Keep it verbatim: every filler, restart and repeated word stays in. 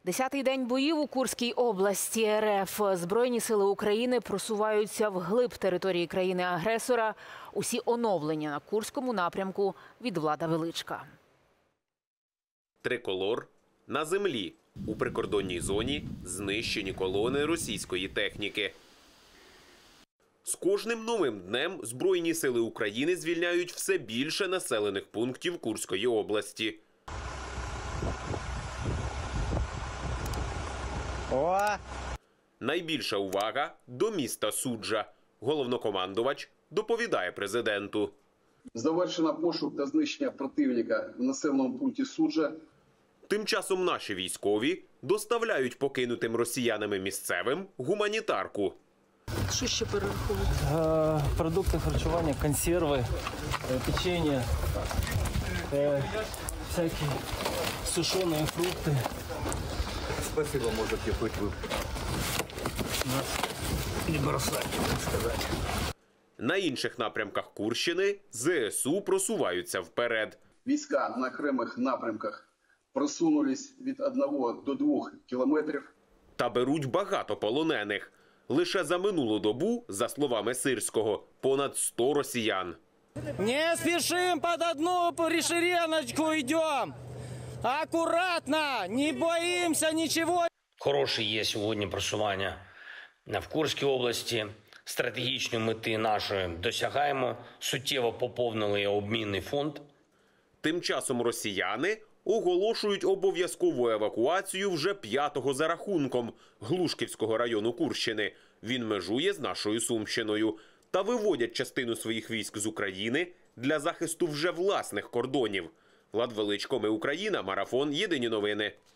Десятий день боїв у Курській області. РФ. Збройні сили України просуваються вглиб території країни-агресора. Усі оновлення на Курському напрямку від Влада Величка. Триколор на землі. У прикордонній зоні знищені колони російської техніки. З кожним новим днем Збройні сили України звільняють все більше населених пунктів Курської області. О! Найбільша увага до міста Суджа. Головнокомандувач доповідає президенту. Завершено пошук та знищення противника в населеному пункті Суджа. Тим часом наші військові доставляють покинутим росіянами місцевим гуманітарку. Що ще перераховують? Е, продукти харчування, консерви, е, печення, е, всякі сушені фрукти. Спасибо, можете хоть вы. Нас не бросать, так сказати. На інших напрямках Курщини ЗСУ просуваються вперед. Війська на окремих напрямках просунулись від одного до двох кілометрів. Та беруть багато полонених. Лише за минулу добу, за словами Сирського, понад сто росіян. Не спішимо, під одну перешереночку йдемо. Акуратно, не боїмося нічого. Хороше є сьогодні просування в Курській області. Стратегічні мети нашої досягаємо. Суттєво поповнили обмінний фонд. Тим часом росіяни оголошують обов'язкову евакуацію вже п'ятого за рахунком Глушківського району Курщини. Він межує з нашою Сумщиною. Та виводять частину своїх військ з України для захисту вже власних кордонів. Влад Величко, Ми Україна, Марафон, Єдині новини.